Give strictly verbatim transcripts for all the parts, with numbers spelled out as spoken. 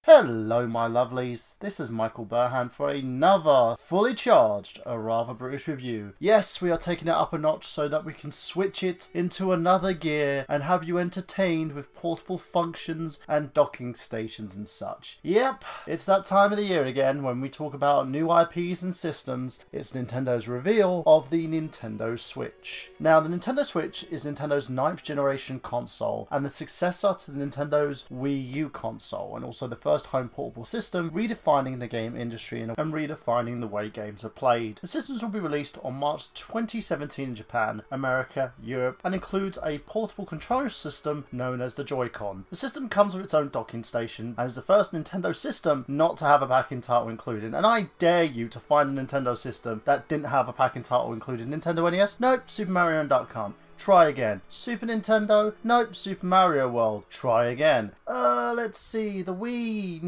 Hello my lovelies, this is Michael Burhan for another fully charged, a rather British review. Yes, we are taking it up a notch so that we can switch it into another gear and have you entertained with portable functions and docking stations and such. Yep, it's that time of the year again when we talk about new I Ps and systems. It's Nintendo's reveal of the Nintendo Switch. Now the Nintendo Switch is Nintendo's ninth generation console and the successor to the Nintendo's Wii U console, and also the first home portable system, redefining the game industry and redefining the way games are played. The systems will be released on March twenty seventeen in Japan, America, Europe, and includes a portable control system known as the Joy-Con. The system comes with its own docking station and is the first Nintendo system not to have a packing title included, and I dare you to find a Nintendo system that didn't have a packing title included. Nintendo N E S? Nope. Super Mario and Duck Hunt. Try again. Super Nintendo? Nope. Super Mario World. Try again. Uh, let's see. The Wii?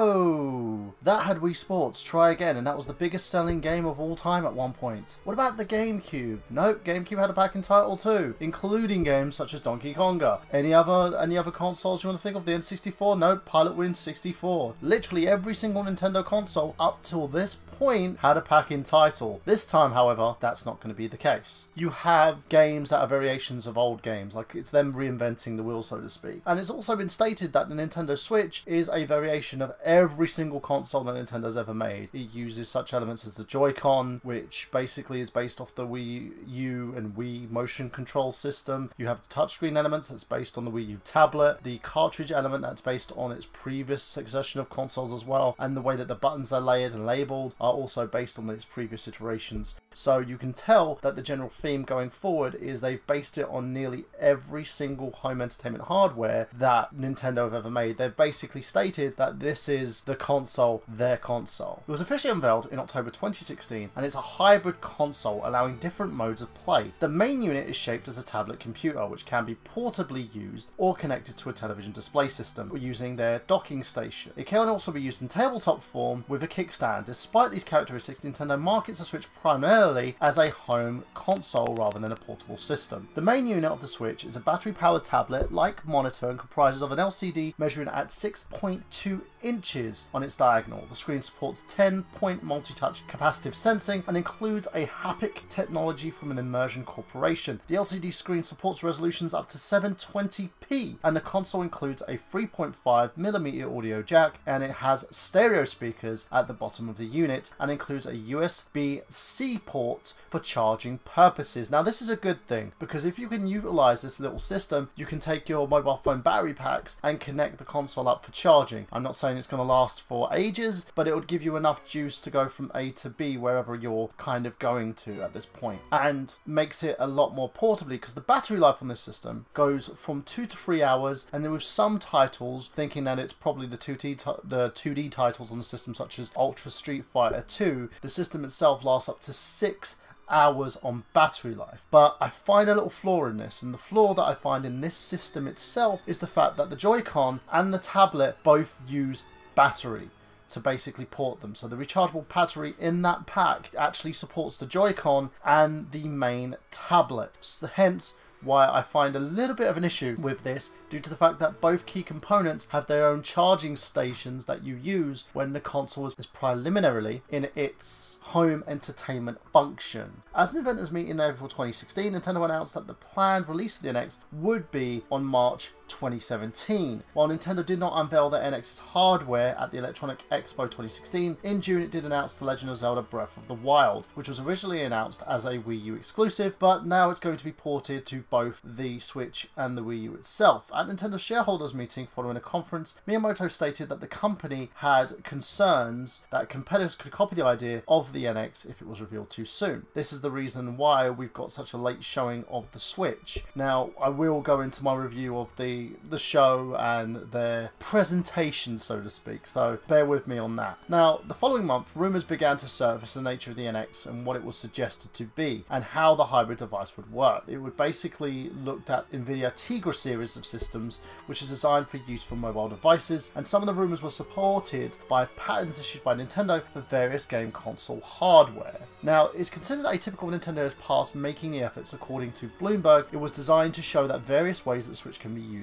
No. That had Wii Sports. Try again. And that was the biggest selling game of all time at one point. What about the GameCube? Nope. GameCube had a packing title too, including games such as Donkey Konga. Any other any other consoles you want to think of? The N sixty-four? Nope. Pilot Wing sixty-four. Literally every single Nintendo console up till this point had a packing title. This time, however, that's not going to be the case. You have games that are very variations of old games, like it's them reinventing the wheel, so to speak. And it's also been stated that the Nintendo Switch is a variation of every single console that Nintendo's ever made. It uses such elements as the Joy-Con, which basically is based off the Wii U and Wii motion control system. You have the touchscreen elements that's based on the Wii U tablet, the cartridge element that's based on its previous succession of consoles as well, and the way that the buttons are layered and labeled are also based on its previous iterations. So you can tell that the general theme going forward is they've based it on nearly every single home entertainment hardware that Nintendo have ever made. They've basically stated that this is the console, their console. It was officially unveiled in October twenty sixteen, and it's a hybrid console allowing different modes of play. The main unit is shaped as a tablet computer, which can be portably used or connected to a television display system using their docking station. It can also be used in tabletop form with a kickstand. Despite these characteristics, Nintendo markets the Switch primarily as a home console rather than a portable system. The main unit of the Switch is a battery-powered tablet-like monitor and comprises of an L C D measuring at six point two inches on its diagonal. The screen supports ten point multi-touch capacitive sensing and includes a haptic technology from an Immersion corporation. The L C D screen supports resolutions up to seven twenty p, and the console includes a three point five millimeter audio jack, and it has stereo speakers at the bottom of the unit and includes a U S B C port for charging purposes. Now this is a good thing, because if you can utilize this little system, you can take your mobile phone battery packs and connect the console up for charging. I'm not saying it's going to last for ages, but it would give you enough juice to go from A to B wherever you're kind of going to at this point, and makes it a lot more portably, because the battery life on this system goes from two to three hours, and then with some titles thinking that it's probably the two D the two D titles on the system, such as Ultra Street Fighter two, the system itself lasts up to six hours on battery life. But I find a little flaw in this, and the flaw that I find in this system itself is the fact that the Joy-Con and the tablet both use battery to basically port them. So the rechargeable battery in that pack actually supports the Joy-Con and the main tablet. So hence why I find a little bit of an issue with this, due to the fact that both key components have their own charging stations that you use when the console is preliminarily in its home entertainment function. As an inventors meet in April twenty sixteen, Nintendo announced that the planned release of the N X would be on March twenty seventeen. While Nintendo did not unveil the N X's hardware at the Electronic Expo twenty sixteen, in June it did announce The Legend of Zelda Breath of the Wild, which was originally announced as a Wii U exclusive, but now it's going to be ported to both the Switch and the Wii U itself. At Nintendo's shareholders meeting following a conference, Miyamoto stated that the company had concerns that competitors could copy the idea of the N X if it was revealed too soon. This is the reason why we've got such a late showing of the Switch. Now, I will go into my review of the the show and their presentation, so to speak, so bear with me on that. Now, the following month, rumours began to surface the nature of the N X and what it was suggested to be, and how the hybrid device would work. It would basically looked at NVIDIA Tegra series of systems, which is designed for use for mobile devices, and some of the rumours were supported by patents issued by Nintendo for various game console hardware. Now, it's considered atypical Nintendo has past making the efforts. According to Bloomberg, it was designed to show that various ways that Switch can be used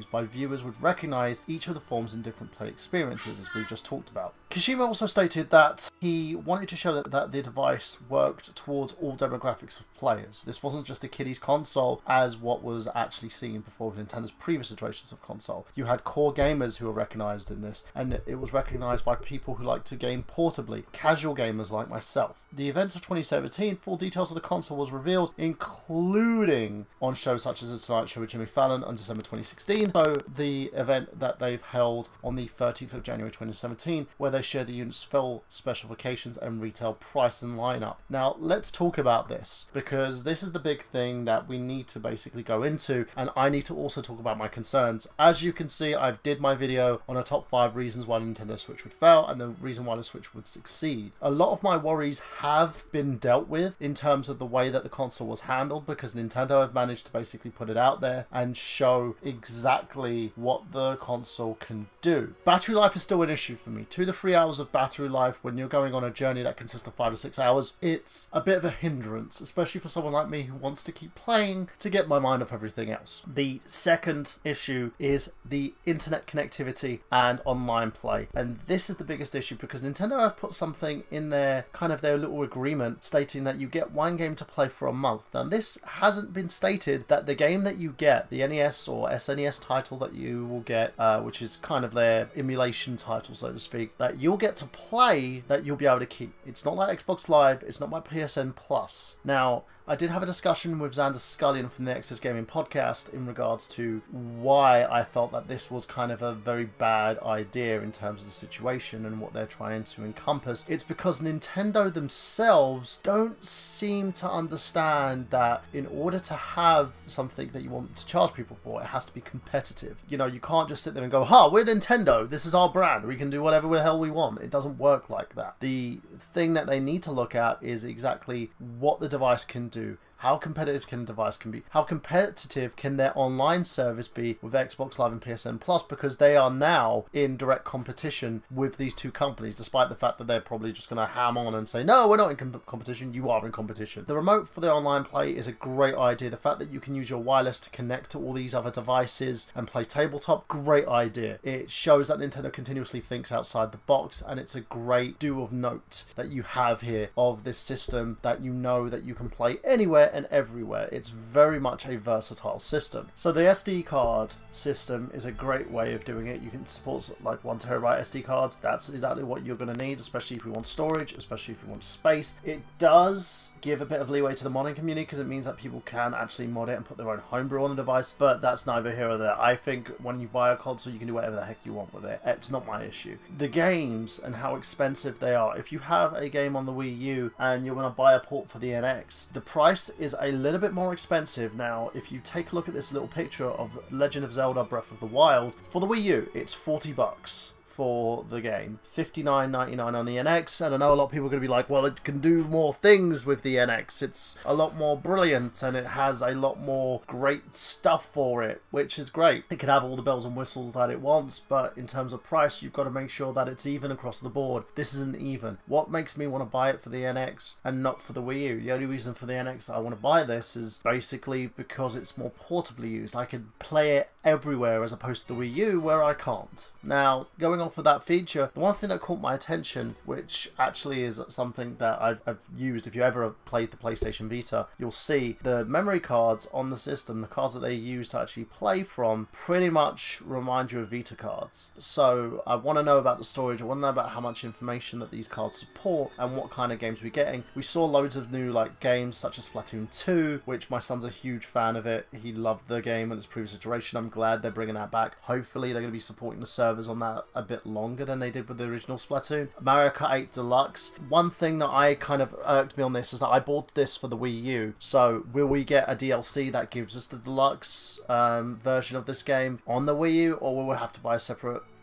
by viewers would recognise each of the forms in different play experiences, as we've just talked about. Kojima also stated that he wanted to show that, that the device worked towards all demographics of players. This wasn't just a kiddies console as what was actually seen before with Nintendo's previous iterations of console. You had core gamers who were recognised in this, and it was recognised by people who like to game portably, casual gamers like myself. The events of twenty seventeen, full details of the console was revealed, including on shows such as The Tonight Show with Jimmy Fallon on December twenty sixteen, so the event that they've held on the thirteenth of January twenty seventeen, where they share the unit's full specifications and retail price and lineup. Now, let's talk about this, because this is the big thing that we need to basically go into, and I need to also talk about my concerns. As you can see, I did my video on the top five reasons why Nintendo Switch would fail and the reason why the Switch would succeed. A lot of my worries have been dealt with in terms of the way that the console was handled, because Nintendo have managed to basically put it out there and show exactly what the console can do. Battery life is still an issue for me. Two to three hours of battery life when you're going on a journey that consists of five to six hours, it's a bit of a hindrance, especially for someone like me who wants to keep playing to get my mind off everything else. The second issue is the internet connectivity and online play, and this is the biggest issue because Nintendo have put something in their kind of their little agreement stating that you get one game to play for a month. Now, this hasn't been stated that the game that you get, the N E S or S N E S title that you will get, uh, which is kind of their emulation title, so to speak, that you'll get to play, that you'll be able to keep. It's not like Xbox Live, it's not my P S N Plus. Now, I did have a discussion with Xander Scullion from the Access Gaming podcast in regards to why I felt that this was kind of a very bad idea in terms of the situation and what they're trying to encompass. It's because Nintendo themselves don't seem to understand that in order to have something that you want to charge people for, it has to be competitive. You know, you can't just sit there and go, ha, we're Nintendo, this is our brand, we can do whatever the hell we want. It doesn't work like that. The thing that they need to look at is exactly what the device can do. How competitive can the device can be? How competitive can their online service be with Xbox Live and P S N Plus? Because they are now in direct competition with these two companies, despite the fact that they're probably just going to ham on and say, no, we're not in com competition, you are in competition. The remote for the online play is a great idea. The fact that you can use your wireless to connect to all these other devices and play tabletop, great idea. It shows that Nintendo continuously thinks outside the box, and it's a great do of note that you have here of this system that you know that you can play anywhere and everywhere. It's very much a versatile system. So the S D card system is a great way of doing it. You can support like one terabyte S D cards. That's exactly what you're going to need, especially if you want storage, especially if you want space. It does give a bit of leeway to the modding community because it means that people can actually mod it and put their own homebrew on the device, but that's neither here or there. I think when you buy a console, you can do whatever the heck you want with it. It's not my issue. The games and how expensive they are. If you have a game on the Wii U and you're going to buy a port for the N X, the price is a little bit more expensive. Now, if you take a look at this little picture of Legend of Zelda Breath of the Wild, for the Wii U, it's forty bucks. For the game, fifty-nine ninety-nine on the N X, and I know a lot of people are going to be like, well, it can do more things with the N X, it's a lot more brilliant and it has a lot more great stuff for it, which is great. It can have all the bells and whistles that it wants, but in terms of price, you've got to make sure that it's even across the board. This isn't even. What makes me want to buy it for the N X and not for the Wii U? The only reason for the N X that I want to buy this is basically because it's more portably used. I can play it everywhere as opposed to the Wii U where I can't. Now, going on for that feature, the one thing that caught my attention, which actually is something that I've, I've used, if you ever played the PlayStation Vita, you'll see the memory cards on the system, the cards that they use to actually play from, pretty much remind you of Vita cards. So I want to know about the storage, I want to know about how much information that these cards support and what kind of games we're getting. We saw loads of new like games such as Splatoon two, which my son's a huge fan of it. He loved the game in its previous iteration. I'm glad they're bringing that back. Hopefully they're going to be supporting the servers on that a bit longer than they did with the original Splatoon. Mario Kart eight Deluxe. One thing that I kind of irked me on this is that I bought this for the Wii U. So will we get a D L C that gives us the deluxe um, version of this game on the Wii U, or will we have to buy a separate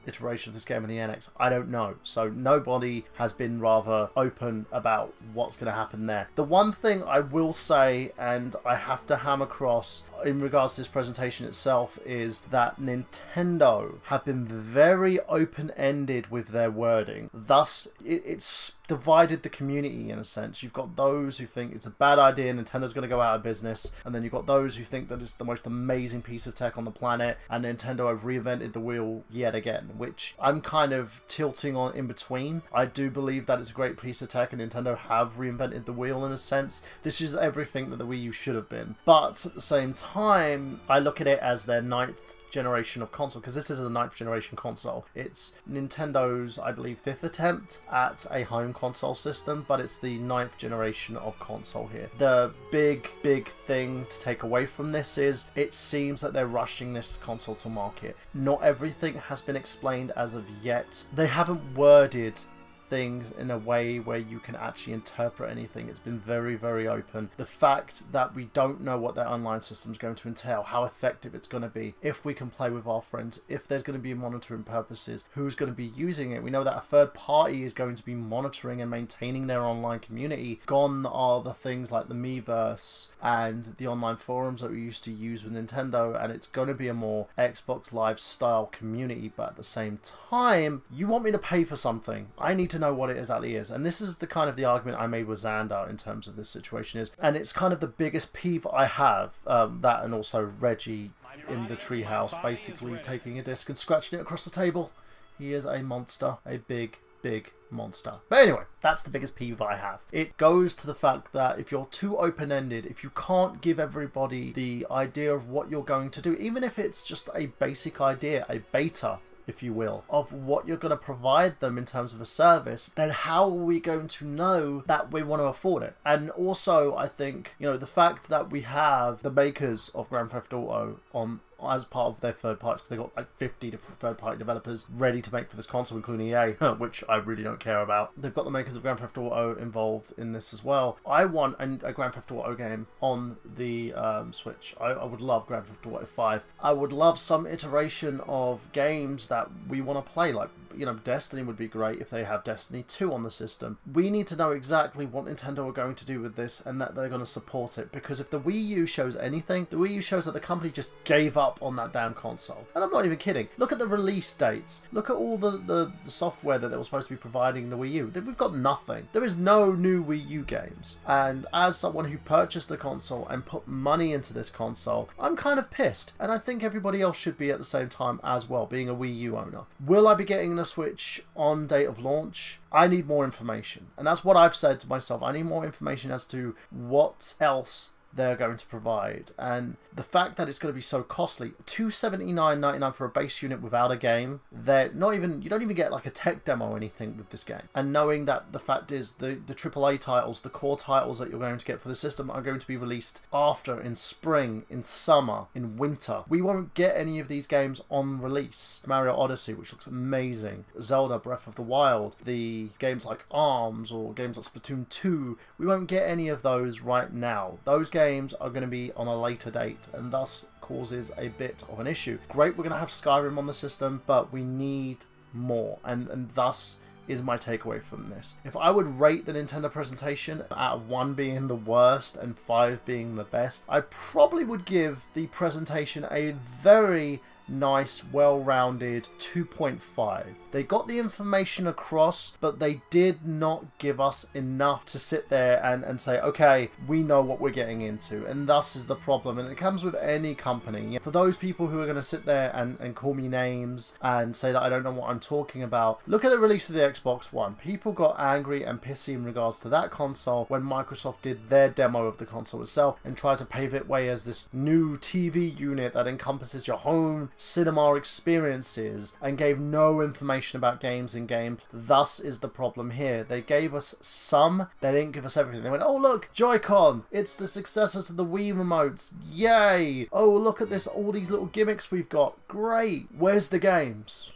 iteration of this game in the N X? I don't know. So nobody has been rather open about what's going to happen there. The one thing I will say, and I have to hammer across in regards to this presentation itself, is that Nintendo have been very open-ended with their wording. Thus, it, it's divided the community in a sense. You've got those who think it's a bad idea, Nintendo's going to go out of business, and then you've got those who think that it's the most amazing piece of tech on the planet, and Nintendo have reinvented the wheel yet again, which I'm kind of tilting on in between. I do believe that it's a great piece of tech, and Nintendo have reinvented the wheel in a sense. This is everything that the Wii U should have been. But at the same time, I look at it as their ninth generation of console, because this is a ninth generation console. It's Nintendo's, I believe, fifth attempt at a home console system, but it's the ninth generation of console here. The big, big thing to take away from this is it seems that they're rushing this console to market. Not everything has been explained as of yet. They haven't worded things in a way where you can actually interpret anything. It's been very, very open. The fact that we don't know what their online system is going to entail, how effective it's going to be, if we can play with our friends, if there's going to be monitoring purposes, who's going to be using it. We know that a third party is going to be monitoring and maintaining their online community. Gone are the things like the Miiverse and the online forums that we used to use with Nintendo, and it's going to be a more Xbox Live style community. But at the same time, you want me to pay for something, I need to know what it exactly is. And this is the kind of the argument I made with Xander in terms of this situation is, and it's kind of the biggest peeve I have, um, that and also Reggie in the treehouse basically taking a disc and scratching it across the table. He is a monster, a big, big monster. But anyway, that's the biggest peeve I have. It goes to the fact that if you're too open-ended, if you can't give everybody the idea of what you're going to do, even if it's just a basic idea, a beta, if you will, of what you're going to provide them in terms of a service, then how are we going to know that we want to afford it? And also, I think, you know, the fact that we have the makers of Grand Theft Auto on as part of their third party, because they've got like fifty different third party developers ready to make for this console, including E A, which I really don't care about. They've got the makers of Grand Theft Auto involved in this as well. I want a, a Grand Theft Auto game on the um, Switch. I, I would love Grand Theft Auto five. I would love some iteration of games that we want to play, like, you know, Destiny would be great if they have Destiny two on the system. We need to know exactly what Nintendo are going to do with this and that they're going to support it, because if the Wii U shows anything, the Wii U shows that the company just gave up on that damn console. And I'm not even kidding. Look at the release dates. Look at all the, the, the software that they were supposed to be providing the Wii U. We've got nothing. There is no new Wii U games. And as someone who purchased the console and put money into this console, I'm kind of pissed. And I think everybody else should be at the same time as well, being a Wii U owner. Will I be getting the Switch on date of launch? I need more information. And that's what I've said to myself. I need more information as to what else they're going to provide, and the fact that it's going to be so costly, two hundred seventy-nine ninety-nine for a base unit without a game. They're not even, you don't even get like a tech demo or anything with this game. And knowing that the fact is the the triple A titles, the core titles that you're going to get for the system are going to be released after, in spring, in summer, in winter. We won't get any of these games on release. Mario Odyssey, which looks amazing, Zelda Breath of the Wild, the games like ARMS or games like Splatoon two, we won't get any of those right now. Those games games are going to be on a later date, and thus causes a bit of an issue. Great, we're going to have Skyrim on the system, but we need more, and, and thus is my takeaway from this. If I would rate the Nintendo presentation out of one being the worst and five being the best, I probably would give the presentation a very nice, well-rounded two point five. They got the information across, but they did not give us enough to sit there and, and say, okay, we know what we're getting into. And thus is the problem. And it comes with any company. For those people who are going to sit there and, and call me names and say that I don't know what I'm talking about, look at the release of the Xbox One. People got angry and pissy in regards to that console when Microsoft did their demo of the console itself and tried to pave it way as this new T V unit that encompasses your home cinema experiences and gave no information about games in game. Thus is the problem here. They gave us some, they didn't give us everything. They went, oh look, Joy-Con, it's the successor to the Wii remotes, yay! Oh, look at this, all these little gimmicks we've got, great! Where's the games?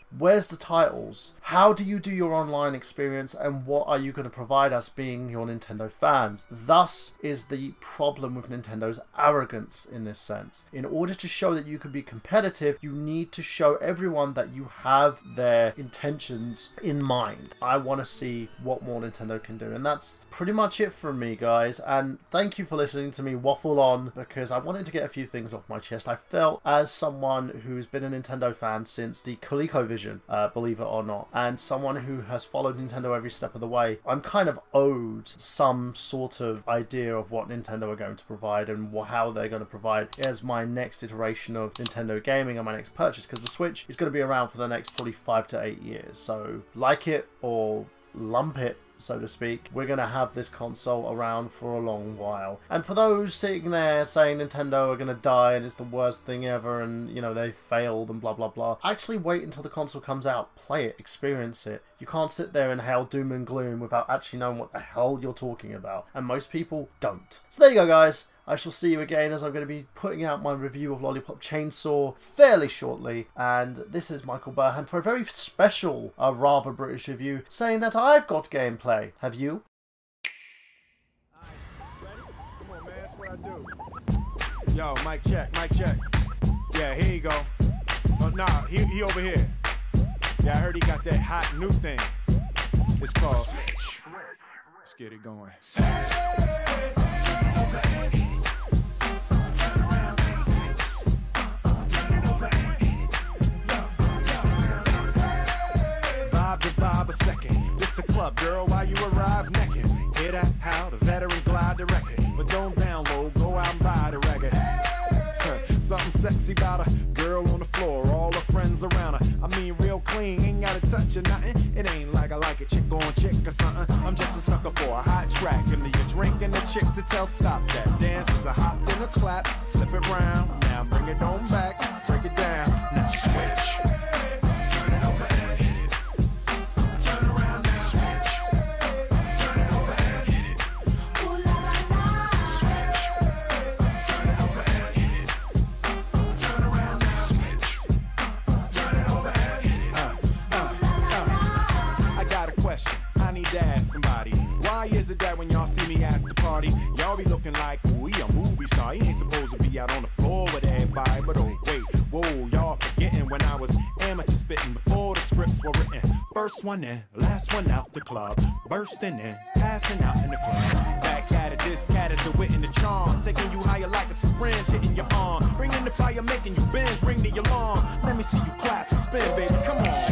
Where's the titles? How do you do your online experience, and what are you going to provide us being your Nintendo fans? Thus is the problem with Nintendo's arrogance in this sense. In order to show that you can be competitive, you need to show everyone that you have their intentions in mind. I want to see what more Nintendo can do, and that's pretty much it from me, guys. And thank you for listening to me waffle on, because I wanted to get a few things off my chest. I felt, as someone who's been a Nintendo fan since the ColecoVision, uh, believe it or not, and someone who has followed Nintendo every step of the way, I'm kind of owed some sort of idea of what Nintendo are going to provide and how they're going to provide as my next iteration of Nintendo gaming and my next purchase, because the Switch is going to be around for the next probably five to eight years. So like it or lump it, so to speak, we're going to have this console around for a long while. And for those sitting there saying Nintendo are going to die and it's the worst thing ever and, you know, they failed and blah blah blah, actually wait until the console comes out, play it, experience it. You can't sit there and hail doom and gloom without actually knowing what the hell you're talking about, and most people don't. So there you go, guys. I shall see you again, as I'm going to be putting out my review of Lollipop Chainsaw fairly shortly. And this is Michael Burhan for a very special, uh, rather British review, saying that I've got gameplay. Have you? Come on, man, that's what I do. Yo, mic check, mic check. Yeah, here you go. Oh, nah, he, he over here. Yeah, I heard he got that hot new thing. It's called Switch. Let's get it going. Vibe a second. This a club, girl, while you arrive naked. Hear that? How the veteran glide the record. But don't download, go out and buy the record. Something sexy about a girl on the floor, all her friends around her. I mean, real clean, ain't gotta touch or nothing. It ain't like I like a chick on chick or something. I'm just a sucker for a hot track. Give me a drink and a chick to tell stop that. Dance is a hop and a clap. Flip it round, now bring it on back. Break it down, now switch. Is it that when y'all see me at the party, y'all be looking like, ooh, he a movie star? He ain't supposed to be out on the floor with everybody. But oh wait, whoa, y'all forgetting when I was amateur spitting before the scripts were written. First one in, last one out the club, bursting in, passing out in the club. Back at it, this cat is the wit and the charm, taking you higher like a syringe hitting your arm, bringing the fire, making you bend, ring the alarm. Let me see you clap and spin, baby, come on.